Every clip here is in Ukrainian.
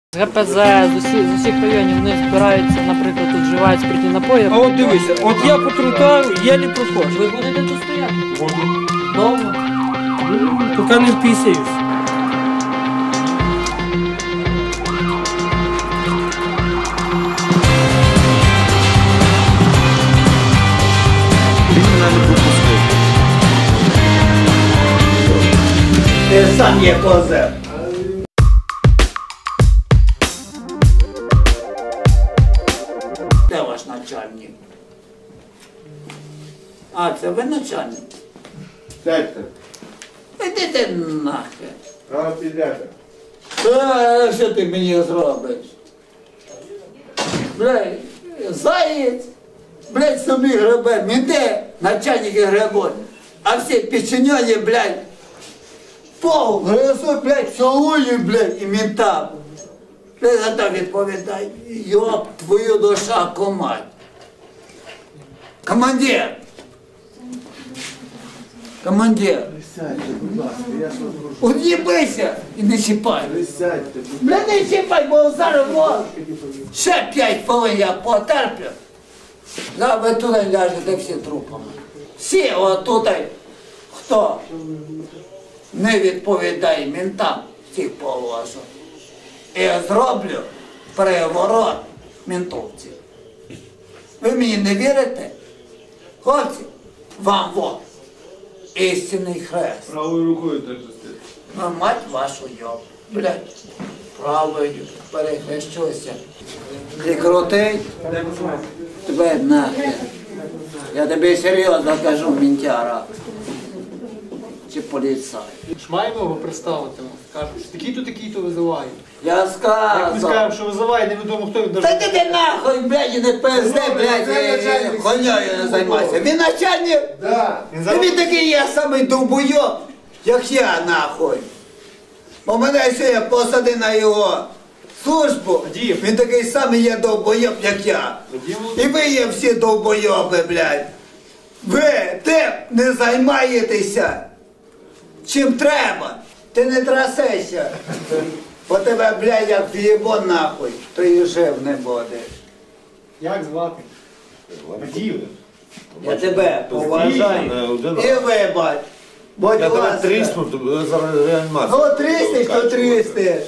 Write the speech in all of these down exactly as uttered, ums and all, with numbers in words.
З ГПЗ, з усіх, з усіх районів вони збираються, наприклад, тут вживають спиртні напої. А от дивися, от я по тротуару єлі проходжу. Ви будете тут стояти? Буду. Довго? Поки не впісяюсь. Він мене не пропустив. Ти сам є козел. Де ваш начальник? А, це ви начальник? Сядьте. Ідите нахер. А підете. Та, що ти мені зробиш? Блядь, заєць, блядь, собі гребе, менте начальники гребуть, а всі підчиняні, блядь, пол гризуть, блядь, цілують, блядь, і ментам. Ти за то відповідай, йоп, твою душа, комать. Командир! Командир! Присядьте, будь ласка, я ж вас прошу. Од'їбися і не чіпай. Присядьте, будь Бля, не чіпай, бо зараз во. Ще п'ять хвилин я потерплю. Да, ви туди ляжете всі трупами. Всі отут, хто не відповідає ментам, всіх повожу. І я зроблю переворот ментовців. Ви мені не вірите? Хлопці, вам во. Істинний хрест. правою рукою так застити. Ну, мать вашу йоб. Блядь, правою перехрещуся. Ти крутий? Тебе нахер. Я тобі серйозно кажу, мінтяра. Чи поліцай. Маємо його представити. Кажуть, що такі-то, такі-то визивають. Я Як ми сказав. скажемо, що визиває, невідомо хто він Та даже. ти ти нахуй, блядь, і не пизди, блядь, і хуйньою не займайся. Він начальник? Да. Він Та зараз... він такий є самий довбойоб, як я, нахуй. Бо мене ще посади на його службу, Дім. він такий самий є довбойоб, як я. Дім. І ви є всі довбойоби, блядь. Ви тим не займаєтеся, чим треба. Ти не трасешся. Бо тебе, блядь, як в'єбо нахуй, то і жив не будеш. Як звати? Надію. Я тебе поважаю. І ви, бать. Будь Я тебе ласка. трісну, то зараз реанімацію. Ну, тріснеш, то тріснеш.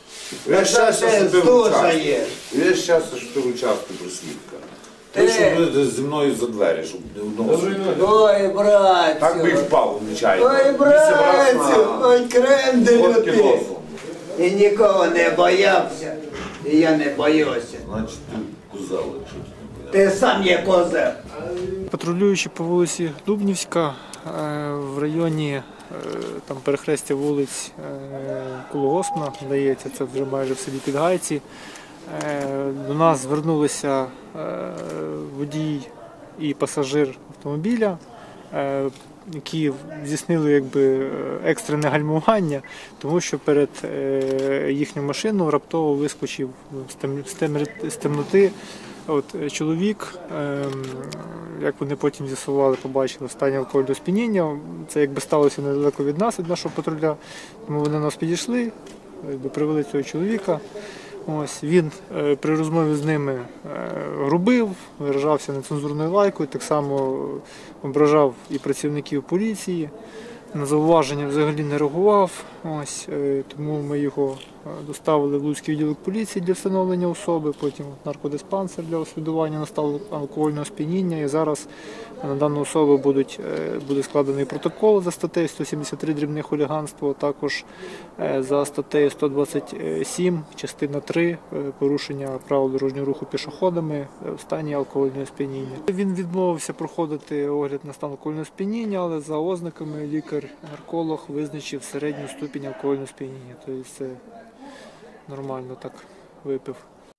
Я щастя, що ти в здужаєш. участку. Я щастя, що ти в участку просвідка. Ти- Ти щоб ви зі мною за двері, щоб не одного. Ой, братцю. Так би й впав, нечайно. Ой, братцю, ой, кренделю ти. І нікого не боявся. І я не боюся. Значить, ти козел, якщо ти не боявся. Ти сам є козел. Патрулюючи по вулиці Дубнівська е, в районі е, там перехрестя вулиць е, Кологоспна, здається, це вже майже в селі Підгайці, е, до нас звернулися е, водій і пасажир автомобіля, е, які здійснили якби екстрене гальмування, тому що перед е, їхню машину раптово вискочив з тем- з темри- з темноти от, чоловік, е, як вони потім з'ясували, побачили в стані алкогольного сп'яніння. Це якби сталося недалеко від нас, від нашого патруля, тому вони нас підійшли, якби привели цього чоловіка. Ось, він е, при розмові з ними е, грубив, виражався нецензурною лайкою, так само ображав і працівників поліції. На зауваження взагалі не реагував. Ось, е, тому ми його е, доставили в Луцький відділок поліції для встановлення особи, потім в наркодиспансер для освідування на стан алкогольного сп'яніння. І зараз на дану особу будуть, е, буде складений протокол за статтею сто сімдесят три дрібне хуліганство, також е, за статтею сто двадцять сім, частина три, е, порушення правил дорожнього руху пішоходами е, в стані алкогольного сп'яніння. Він відмовився проходити огляд на стан алкогольного сп'яніння, але за ознаками лікар-нарколог визначив середню ступінь алкогольного сп'яніння. Тобто це нормально так випив.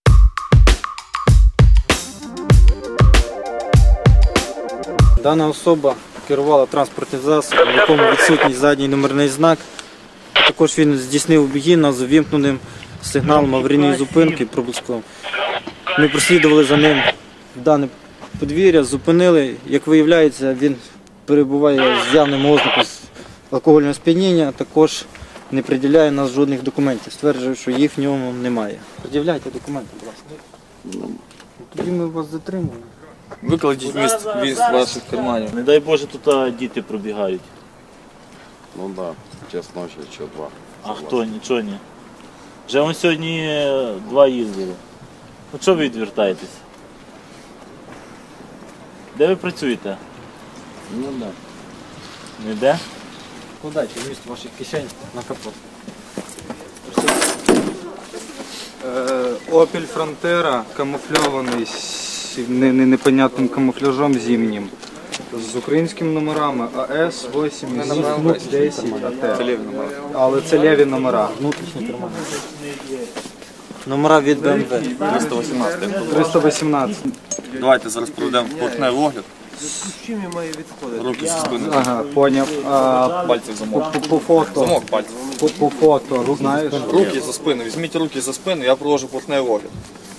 Дана особа керувала транспортним засобом, в якому відсутній задній номерний знак. А також він здійснив обгін з увімкненим сигналом аварійної зупинки проблисковим. Ми прослідували за ним в дане подвір'я, зупинили. Як виявляється, він перебуває з явним ознаком алкогольного сп'яніння. Також не приділяє нас жодних документів, стверджує, що їх в ньому немає. Пред'являйте документи, будь ласка. Тоді ми вас затримуємо. Викладіть міст віз ваших карманів. Не дай Боже, тут а, діти пробігають. Ну так, да, час ночі чи два. А хто? Нічого ні. Вже вон сьогодні е, два їздили. Ну чого ви відвертаєтесь? Де ви працюєте? Ну да. Ніде? Вкладайте вміст ваших кишень на капот. Opel Frontera камуфльований з не- не- непонятним камуфляжом зимнім. З українськими номерами А С вісім десять А Т. Але це ліві номера. Внутрішні кармани. Номера від Б М В. триста вісімнадцять. триста вісімнадцять. Давайте зараз проведемо поверхневий огляд. Руки зі спини. Ага, поняв. А, Пальці в замок. по, по фото. Замок пальців. По, по фото, знаєш? Руки за спину. Візьміть руки за спину, я провожу поверхневий огляд.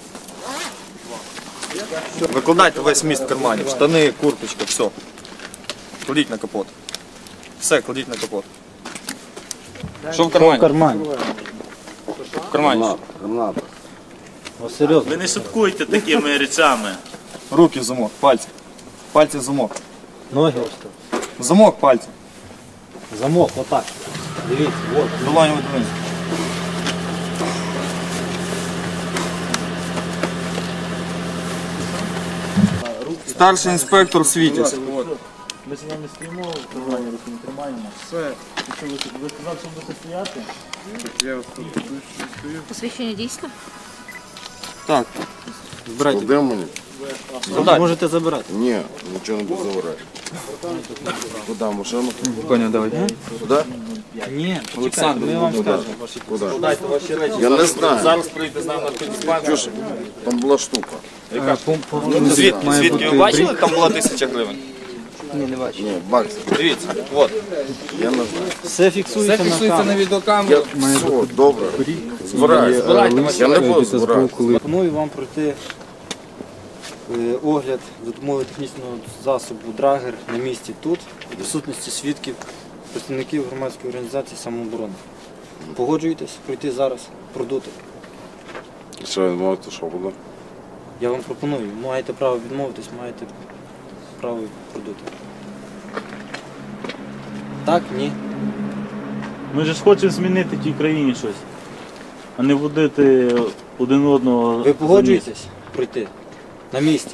Викладайте весь міст карманів. Штани, курточка, все. Кладіть на капот. Все, кладіть на капот. Що в В кармані? кармані. В кармані. О, серйозно. Ви не шуткуйте такими речами. Руки в замок, пальці. Пальці в замок. Ноги ось. В замок пальці. Замок, отак. Дивіться, от. Долоню вниз. Старший інспектор Світязь. Ми з вами стоїмо, в кармані руки не тримаємо. Все. Ви, ви сказали, що будете стояти? Посвідчення дійсно? Так. Збирайте. Куди мені? Можете забирати. Ні, нічого не буду забирати. Куди машину? Коня, давай. Куди? Ні, почекайте, ми вам скажемо. Куди? Дайте ваші речі. Я не знаю. Зараз прийдете з нами на диспансер. Чуєш, там була штука. Е, по- по- Звідки? має Звідки бути ви бачили? брік. Там була тисяча гривень. Ні, бакс. Дивіться, от. Я не знаю. Все фіксується на камеру. відеокамеру. Я все, добре. Збираю. Я не буду збирати. Пропоную вам пройти е, огляд за допомогою технічного засобу Драгер на місці тут, в присутності свідків, представників громадської організації самооборони. Погоджуєтесь пройти зараз, продути? Що ви можете, що буде? Я вам пропоную, маєте право відмовитись, маєте право продути. Так, ні. Ми ж хочемо змінити тій країні щось, а не водити один одного. Ви погоджуєтесь пройти на місці?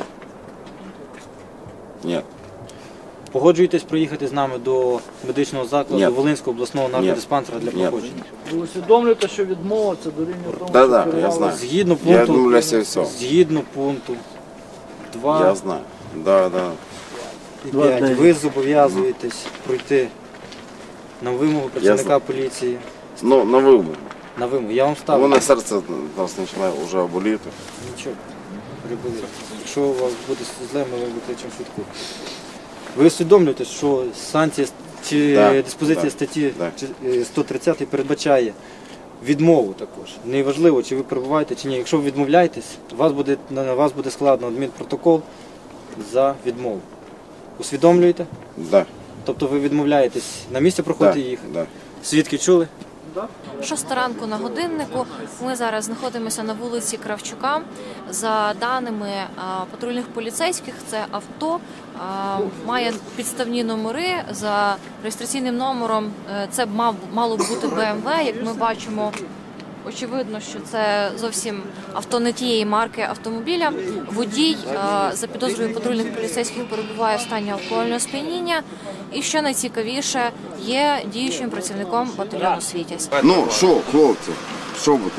Ні. Погоджуєтесь проїхати з нами до медичного закладу Ні. Волинського обласного наркодиспансера для Ні. проходження? Ви усвідомлюєте, що відмова це дорівнює тому, Да, що да, я керували- знаю. Згідно Я пункту, відмовляюся від всього. згідно пункту два Я знаю. Да, да. і Два, п'ять, дев'ять. ви зобов'язуєтесь пройти на вимогу працівника знаю. поліції. Ну, на вимогу. На вимогу. Я вам У ставлю. мене серце нас починає вже боліти. Нічого, прибули. Якщо у вас буде зле, ми викличемо швидку. Ви усвідомлюєте, що санкція чи Да, диспозиція да, статті да. чи- е, сто тридцять передбачає відмову також. Неважливо, чи ви перебуваєте, чи ні. Якщо ви відмовляєтесь, вас буде, на вас буде складено адмінпротокол за відмову. Усвідомлюєте? Да. Тобто ви відмовляєтесь на місце проходити Да, їхати. да. Свідки чули? Шоста ранку на годиннику. Ми зараз знаходимося на вулиці Кравчука. За даними а, патрульних поліцейських, це авто а, має підставні номери за реєстраційним номером. е, Це б мав мало б бути Б М В. Як ми бачимо, очевидно, що це зовсім авто не тієї марки автомобіля. Водій а, за підозрою патрульних поліцейських перебуває в стані алкогольного сп'яніння. І що найцікавіше, є діючим працівником батальйону «Світязь». Ну, що, хлопці, що буде?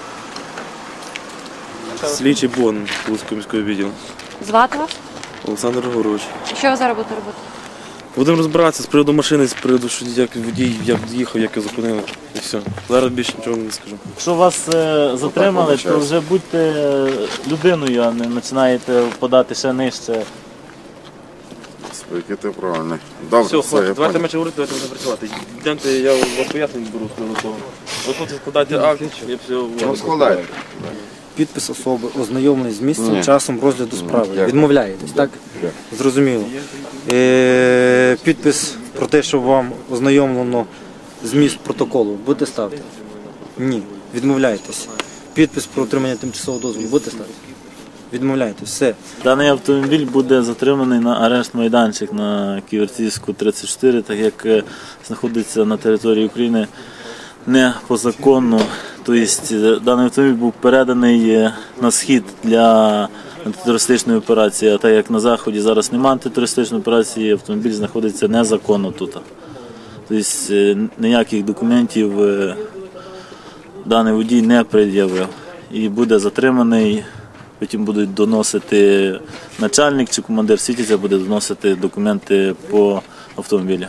Слідчий Бон Луцького міського відділу. Звати вас? Олександр Григорович. Що ви зараз будете робити? Будемо розбиратися з приводу машини, з приводу, що як водій, як їхав, як його зупинили. І все. Зараз більше нічого не скажу. Якщо вас е, затримали, то вже будьте е, людиною, а не починаєте подати ще нижче. Який ти правильний. Добре, Все, все, хлопці, я давайте понял. менше говорити, давайте будемо працювати. Йдемте, я вас пояснень беру з приводу того. Ви хлопці складайте акт, я все... Ну, складайте. Підпис особи, ознайомлений з місцем, Ні. часом розгляду справи. Дякую. Відмовляєтесь, так? Зрозуміло. Е, підпис про те, що вам ознайомлено зміст протоколу будете ставити? Ні. Відмовляєтесь. Підпис про отримання тимчасового дозволу будете ставити? Відмовляєтесь. Все. Даний автомобіль буде затриманий на арешт майданчик на Ківерцівську тридцять чотири, так як е, знаходиться на території України не по закону. Тобто даний автомобіль був переданий е, на схід для антитерористичної операції, а так як на заході зараз немає антитерористичної операції, автомобіль знаходиться незаконно тут. Тобто е, ніяких документів е, даний водій не пред'явив і буде затриманий. Потім будуть доносити начальник чи командир світиця буде доносити документи по автомобілю.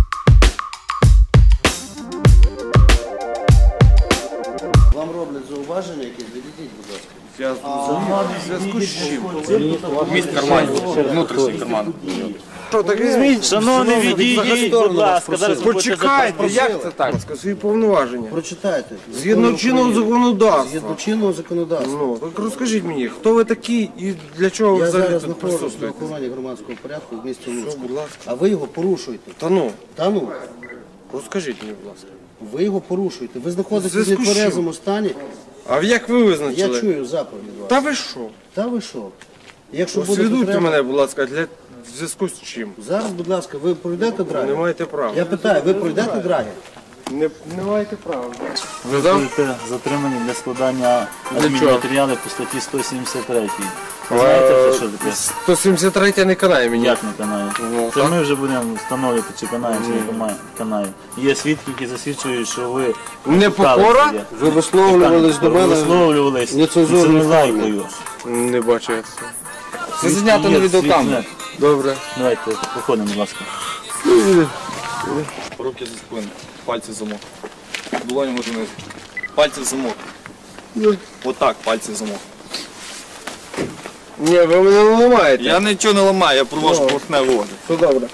Вам роблять зауваження, які відійдіть, будь ласка. В зв'язку з чим? Міст карманів, внутрішній карман. Що, так візьміть? Шановний, відійдіть, будь ласка, зараз Почекайте, як це так? Свої повноваження. Прочитайте. Згідно чинного законодавства. Згідно чинного законодавства. Ну, так розкажіть мені, хто ви такі і для чого ви Я взагалі зараз тут знаходжусь на присутствуєте? охороні громадського порядку в місті Що, Луцьк. будь ласка. А ви його порушуєте. Та ну, Та ну, розкажіть мені, будь ласка. ви його порушуєте. Ви В знаходитесь в зв'язку з чим? нетверезому стані. А як ви Я визначили? чую заповідь від вас. Та ви що? Та ви що? Якщо буде Освідуйте потреба- мене, будь ласка, для в зв'язку з чим? Зараз, будь ласка, ви пройдете Не драгер? маєте права. Я питаю, ви пройдете драгер? Не, не маєте права. Ви будете затримані для складання адмінматеріалів по статті сто сімдесят три. Ви знаєте вже, що таке? сто сімдесят три не канає мені. Як не канає? Ну, Це так. ми вже будемо встановлювати, чи канає, чи не канає- канає. Є свідки, які засвідчують, що ви Непокора? втікали Ви висловлювались до мене висловлювались нецензурною лайкою. Не бачу я це. Це знято на відеокамеру. Добре. Давайте, виходимо, будь ласка. Руки за спину, пальці в замок. Долоні може вниз. Пальці в замок. Отак, пальці в замок. Ні, ви мене не ламаєте. Я нічого не ламаю, я провожу поверхневий огляд. Все добре.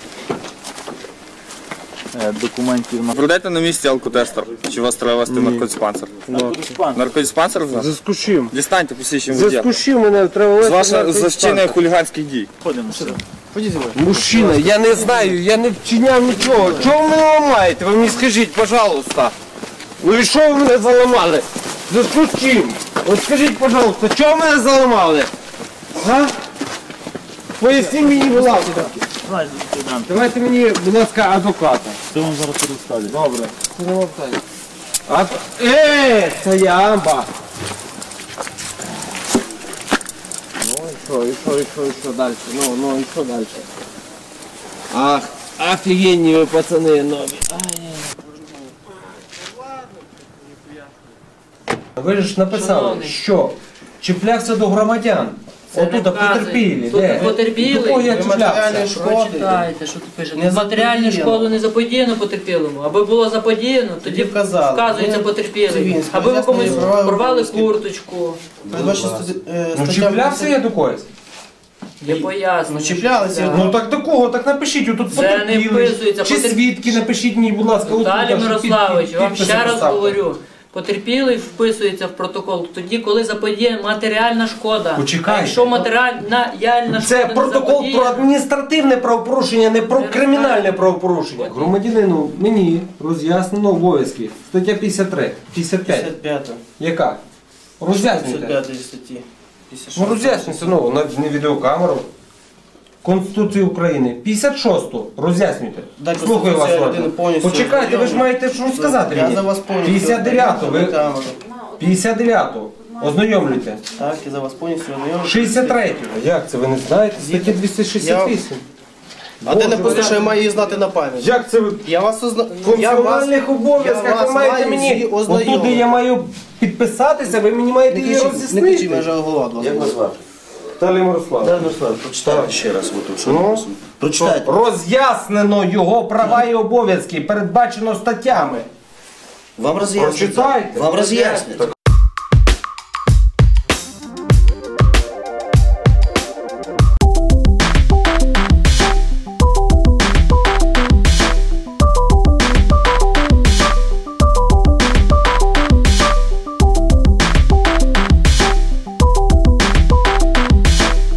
Е, Документів на Пройдете на місці алкотестер, чи вас треба вести в наркодиспансер? Наркодиспансер в нас? Зв'язку з чим? Дістаньте посвідчення Зв'язку водія. з чим мене треба З вести вашого на за вчинення хуліганських дій. Ходимо все. Мужчина, я не знаю, я не вчиняв нічого. Чого ви мене ламаєте? Ви мені скажіть, пожалуйста. Ну і що ви мене заламали? В зв'язку з чим? От скажіть, пожалуйста, чого мене заламали? А? Поясніть мені, будь ласка. Давай, лейтенант, Давайте мені, будь ласка, адвоката. що вам зараз розставлю? Добре. А... Е, це я амба. Ну і що, і що, і що, і що далі? Ну, ну і що далі? Ах, офігенні ви пацани нові. Ви ж написали, Шановний. що чіплявся до громадян. Це Отут не вказує. потерпілі. Тут Де? потерпілі. До кого я чіплявся? Прочитайте, що тут пише. Не Матеріальну заподіяно. шкоду не заподіяно потерпілому. Аби було заподіяно, тоді вказали. вказується Ну, потерпілий. цивільське, Аби ви комусь роз'яснення права порвали обов'язків. курточку. Ну чіплявся я до когось? Я поясню. Ну, чіплялися. Ну так до кого? Так напишіть, отут Це не потерпілий. вписується, Чи потер- свідки напишіть мені, будь ласка. отут, Віталій щоб під- Мирославович, під- вам підписи ще раз поставте. говорю. Потерпілий вписується в протокол тоді, коли заподіяна матеріальна шкода. Почекайте. А якщо матеріальна шкода Це не протокол про заподіяна, адміністративне правопорушення, не про кримінальне правопорушення. Громадянину, мені роз'яснено обов'язки. Стаття п'ятдесят три, п'ятдесят п'ять. п'ятдесят п'ята. Яка? Роз'яснюйте. п'ятдесят п'ятої статті. Ну роз'яснюйте, ну, на не відеокамеру. Конституції України. п'ятдесят шосту. Роз'яснюйте. Дай Слухаю вас, Конституція Ладно. людини повністю Почекайте, ви ж маєте що сказати Я мені. за вас повністю. п'ятдесят дев'яту. Ви... Камеру. п'ятдесят дев'яту. Ознайомлюйте. Так, я за вас повністю ознайомлюсь. шістдесят третю. Як це ви не знаєте? Стаття двісті шістдесят вісім. А де написано, що я маю її знати на пам'ять? Як це ви? Я вас озна... В я вас... функціональних я обов'язках вас ви маєте маю мені, її отут ознайомити. я маю підписатися, ви мені маєте Не її кричіть, не кричіть, мене роз'яснити. вже голова до вас. Як вас звати? Віталій Мирослав. Віталій Мирослав, прочитайте ще раз отут, що Ну? написано. Прочитайте. Роз'яснено його права і обов'язки, передбачено статтями. Вам роз'яснять. Прочитайте. Вам роз'яснять.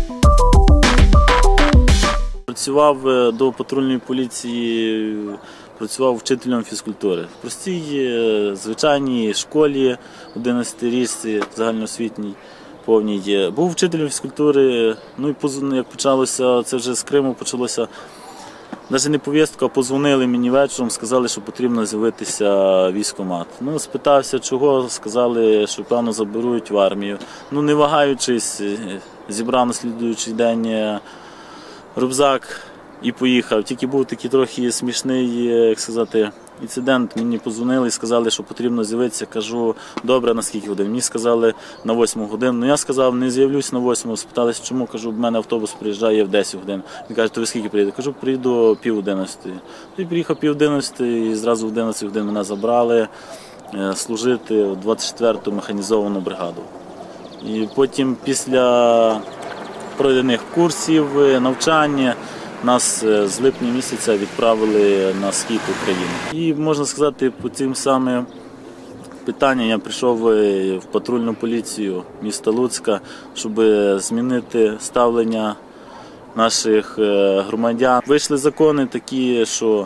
Працював е, до патрульної поліції працював вчителем фізкультури. В простій, звичайній школі, одинадцятирічці, загальноосвітній, повній. Був вчителем фізкультури, ну і як почалося, це вже з Криму почалося, навіть не повістка, а позвонили мені вечором, сказали, що потрібно з'явитися в військкомат. Ну, спитався, чого, сказали, що, певно, заберуть в армію. Ну, не вагаючись, зібрав на слідуючий день рюкзак і поїхав. Тільки був такий трохи смішний, як сказати, інцидент. Мені подзвонили і сказали, що потрібно з'явитися. Кажу, добре, на скільки годин? Мені сказали, на восьму годину. Ну, я сказав, не з'явлюсь на восьму. Спиталися, чому? Кажу, в мене автобус приїжджає в десять годин. Він каже, то ви скільки приїдете? Кажу, приїду пів одинадцятої. І приїхав пів одинадцятої, і зразу в одинадцять годин мене забрали служити в двадцять четверту механізовану бригаду. І потім після пройдених курсів, навчання, нас з липня місяця відправили на схід України. І, можна сказати, по цим самим питанням я прийшов в патрульну поліцію міста Луцька, щоб змінити ставлення наших громадян. Вийшли закони такі, що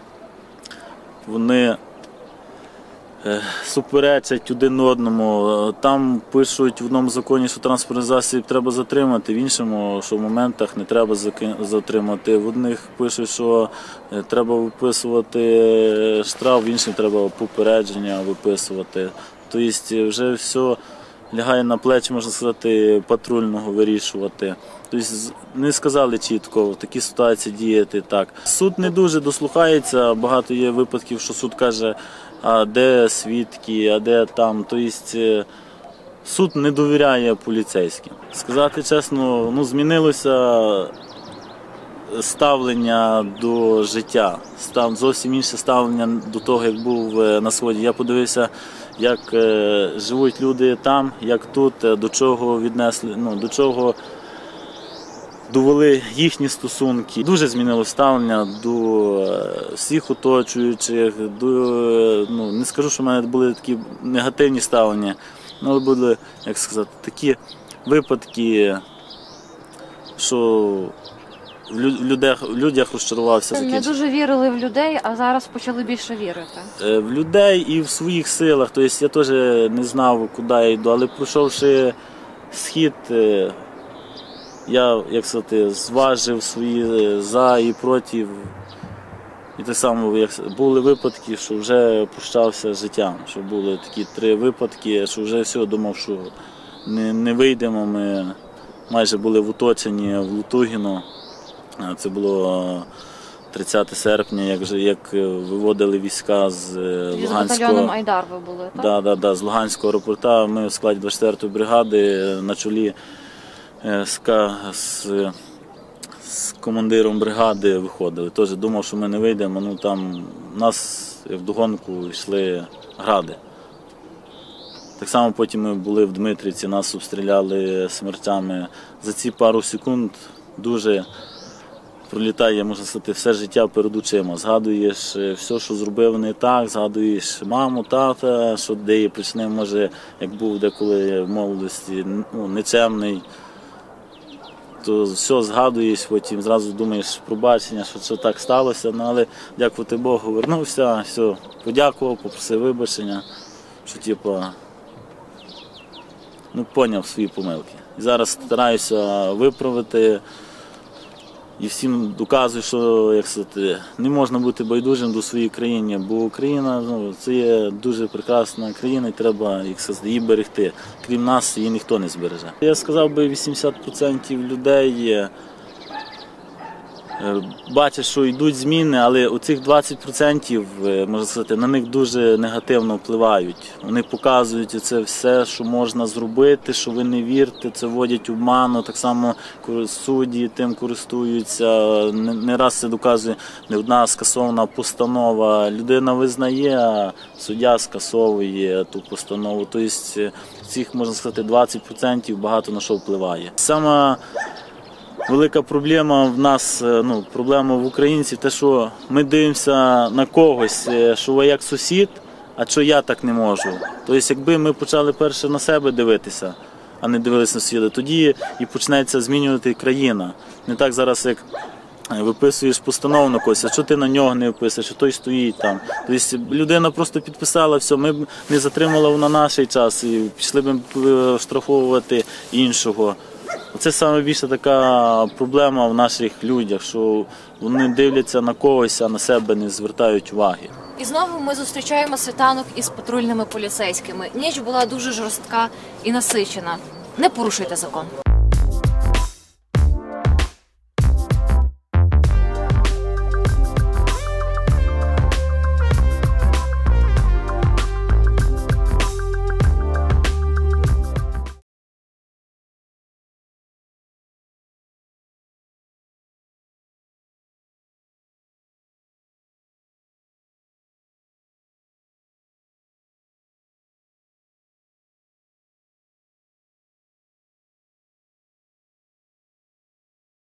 вони суперечать один одному. Там пишуть в одному законі, що транспортний засіб треба затримати, в іншому, що в моментах не треба затримати. В одних пишуть, що треба виписувати штраф, в інших треба попередження виписувати. Тобто вже все лягає на плечі, можна сказати, патрульного вирішувати. Тобто не сказали чітко в такій ситуації діяти так. Суд не дуже дослухається, багато є випадків, що суд каже, а де свідки, а де там. Тобто суд не довіряє поліцейським. Сказати чесно, ну, змінилося ставлення до життя, став зовсім інше ставлення до того, як був на Сході. Я подивився, як живуть люди там, як тут, до чого віднесли, ну, до чого довели їхні стосунки. Дуже змінилося ставлення до всіх оточуючих, до, ну, не скажу, що в мене були такі негативні ставлення, але були, як сказати, такі випадки, що в людях, в людях розчарувався. Не дуже вірили в людей, а зараз почали більше вірити. В людей і в своїх силах. Тобто я теж не знав, куди я йду, але пройшовши схід, я, як сказати, зважив свої за і проти. І так само, як були випадки, що вже прощався з життям, що були такі три випадки, що вже все, думав, що не, не вийдемо. Ми майже були в оточенні в Лутугіно. Це було тридцяте серпня, як, як виводили війська з Луганського... З батальйоном Айдар ви були, так? Да, да, да, з Луганського аеропорта. Ми в складі двадцять четвертої бригади на чолі з, з, з командиром бригади виходили. Теж думав, що ми не вийдемо, ну там нас вдогонку йшли гради. Так само потім ми були в Дмитрівці, нас обстріляли смертями. За ці пару секунд дуже пролітає, можна сказати, все життя перед очима. Згадуєш все, що зробив не так, згадуєш маму, тата, що де є причини, може, як був деколи в молодості, ну, нечемний. То все згадуєш, потім зразу думаєш пробачення, що це так сталося, ну, але дякувати Богу, вернувся, все, подякував, попросив вибачення, що типу, ну, поняв свої помилки. І зараз стараюся виправити і всім доказую, що, як сказати, не можна бути байдужим до своєї країни, бо Україна, ну, це є дуже прекрасна країна і треба, як сказати, її берегти. Крім нас, її ніхто не збереже. Я сказав би, вісімдесят відсотків людей бачать, що йдуть зміни, але оцих двадцять відсотків, можна сказати, на них дуже негативно впливають. Вони показують це все, що можна зробити, що ви не вірите, це вводять в обману, так само судді тим користуються. Не раз це доказує не одна скасована постанова. Людина визнає, а суддя скасовує ту постанову. Тобто цих, можна сказати, двадцять відсотків багато на що впливає. Саме велика проблема в нас, ну, проблема в українців, те, що ми дивимося на когось, що ви як сусід, а що я так не можу. Тобто, якби ми почали перше на себе дивитися, а не дивилися на сусіда, тоді і почнеться змінювати країна. Не так зараз, як виписуєш постанову на когось, а що ти на нього не виписуєш, що той стоїть там. Тобто людина просто підписала, все, ми б не затримали вона наш час і пішли б штрафовувати іншого. Це найбільша така проблема в наших людях, що вони дивляться на когось, а на себе не звертають уваги. І знову ми зустрічаємо світанок із патрульними поліцейськими. Ніч була дуже жорстка і насичена. Не порушуйте закон.